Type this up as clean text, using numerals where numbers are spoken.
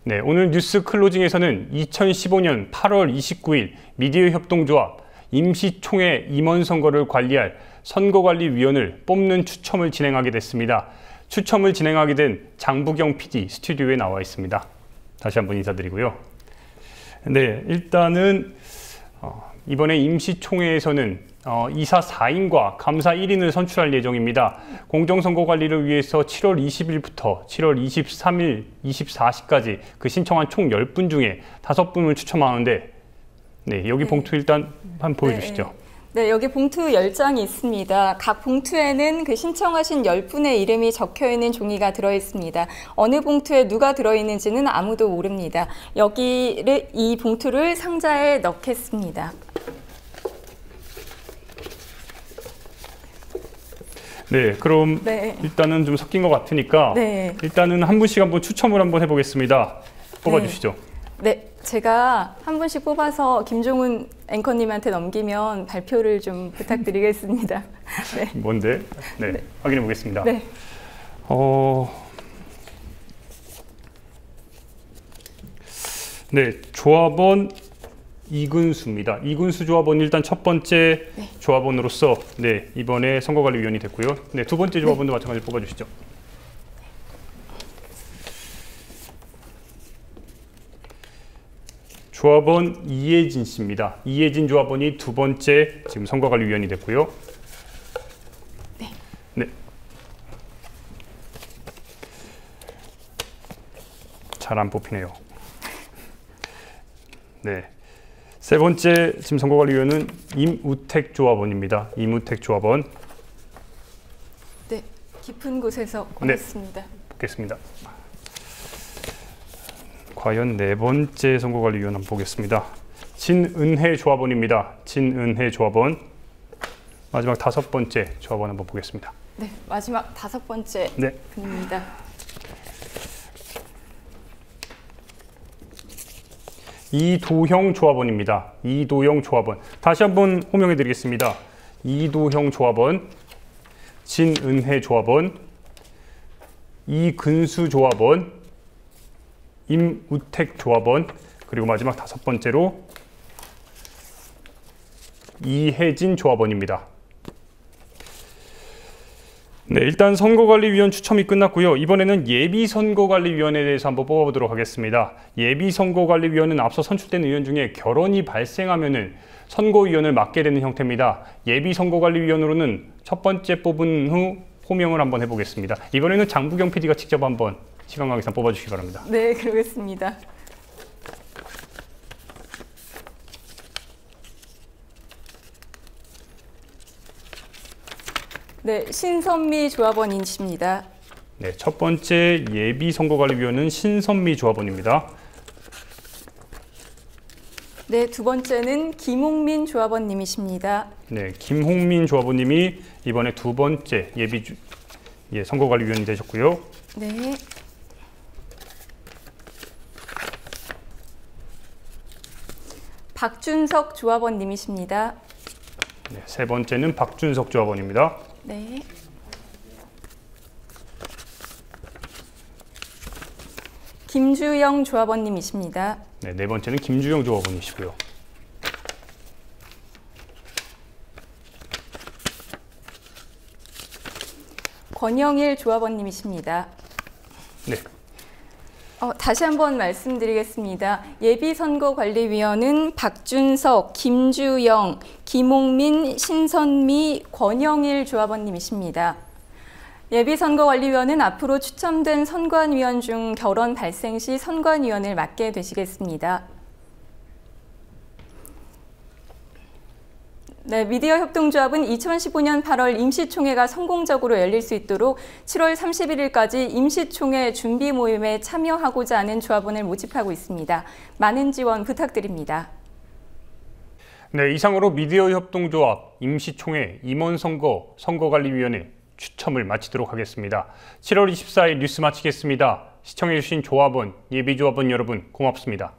네, 오늘 뉴스 클로징에서는 2015년 8월 29일 미디어협동조합 임시총회 임원선거를 관리할 선거관리위원을 뽑는 추첨을 진행하게 됐습니다. 추첨을 진행하게 된 장부경 PD 스튜디오에 나와 있습니다. 다시 한번 인사드리고요. 네, 일단은 이번에 임시총회에서는 이사 4인과 감사 1인을 선출할 예정입니다. 공정선거 관리를 위해서 7월 20일부터 7월 23일 24시까지 그 신청한 총 10분 중에 5분을 추첨하는데 네, 여기 봉투 일단 한번 보여주시죠. 네, 여기 봉투 10장이 있습니다. 각 봉투에는 그 신청하신 10분의 이름이 적혀있는 종이가 들어있습니다. 어느 봉투에 누가 들어있는지는 아무도 모릅니다. 이 봉투를 상자에 넣겠습니다. 네, 그럼 일단은 좀 섞인 것 같으니까 일단은 한 분씩 한번 추첨을 한번 해보겠습니다. 뽑아주시죠. 네, 제가 한 분씩 뽑아서 김종훈 앵커님한테 넘기면 발표를 좀 부탁드리겠습니다. 네. 뭔데? 네, 확인해 보겠습니다. 네. 네, 조합원 이근수입니다. 이근수 조합원 일단 첫 번째 조합원으로서 이번에 선거관리위원이 됐고요. 네, 두 번째 조합원도 마찬가지로 뽑아주시죠. 조합원 이혜진 씨입니다. 이혜진 조합원이 두 번째 지금 선거관리위원이 됐고요. 네. 잘 안 뽑히네요. 네. 세 번째 지금 선거관리위원은 임우택 조합원입니다. 임우택 조합원. 네, 깊은 곳에서 고맙습니다. 보겠습니다. 과연 네 번째 선거관리위원 한번 보겠습니다. 진은혜 조합원입니다. 진은혜 조합원. 마지막 다섯 번째 조합원 한번 보겠습니다. 네, 마지막 다섯 번째 분입니다. 이도형 조합원입니다. 이도형 조합원. 다시 한번 호명해 드리겠습니다. 이도형 조합원, 진은혜 조합원, 이근수 조합원, 임우택 조합원, 그리고 마지막 다섯 번째로 이혜진 조합원입니다. 네, 일단 선거관리위원 추첨이 끝났고요. 이번에는 예비선거관리위원에 대해서 한번 뽑아보도록 하겠습니다. 예비선거관리위원은 앞서 선출된 의원 중에 결혼이 발생하면은 선거위원을 맡게 되는 형태입니다. 예비선거관리위원으로는 첫 번째 뽑은 후 호명을 한번 해보겠습니다. 이번에는 장부경 PD가 직접 한번 시간 관계상 뽑아주시기 바랍니다. 네, 그러겠습니다. 네, 신선미 조합원이십니다. 네, 첫 번째 예비선거관리위원은 신선미 조합원입니다. 네, 두 번째는 김홍민 조합원님이십니다. 네, 김홍민 조합원님이 이번에 두 번째 선거관리위원이 되셨고요. 네. 박준석 조합원님이십니다. 네, 세 번째는 박준석 조합원입니다. 네. 김주영 조합원님이십니다. 네, 네 번째는 김주영 조합원이시고요. 권영일 조합원님이십니다. 네. 다시 한번 말씀드리겠습니다. 예비선거관리위원은 박준석, 김주영, 김홍민, 신선미, 권영일 조합원님이십니다. 예비선거관리위원은 앞으로 추첨된 선관위원 중 결혼 발생 시 선관위원을 맡게 되시겠습니다. 네, 미디어협동조합은 2015년 8월 임시총회가 성공적으로 열릴 수 있도록 7월 31일까지 임시총회 준비 모임에 참여하고자 하는 조합원을 모집하고 있습니다. 많은 지원 부탁드립니다. 네, 이상으로 미디어협동조합 임시총회 임원선거 선거관리위원회 추첨을 마치도록 하겠습니다. 7월 24일 뉴스 마치겠습니다. 시청해주신 조합원, 예비조합원 여러분 고맙습니다.